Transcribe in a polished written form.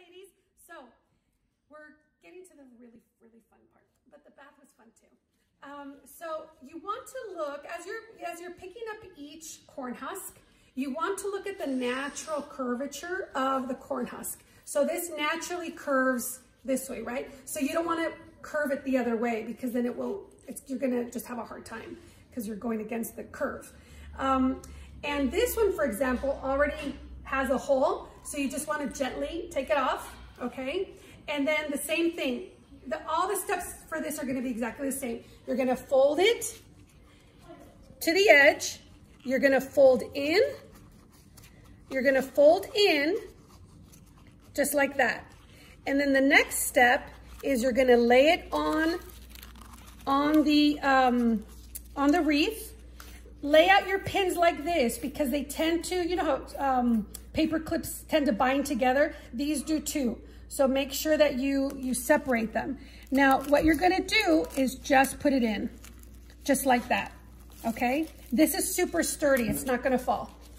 ladies. So we're getting to the really, really fun part, but the bath was fun too. So you want to look, as you're picking up each corn husk, you want to look at the natural curvature of the corn husk. So this naturally curves this way, right? So you don't want to curve it the other way because then you're gonna just have a hard time because you're going against the curve. And this one, for example, already has a hole. So you just want to gently take it off, okay? And then the same thing, all the steps for this are gonna be exactly the same. You're gonna fold it to the edge. You're gonna fold in. You're gonna fold in just like that. And then the next step is you're gonna lay it on the wreath. Lay out your pins like this because they tend to, you know how paper clips tend to bind together? These do too. So make sure that you separate them. Now, what you're gonna do is just put it in, just like that, okay? This is super sturdy, it's not gonna fall.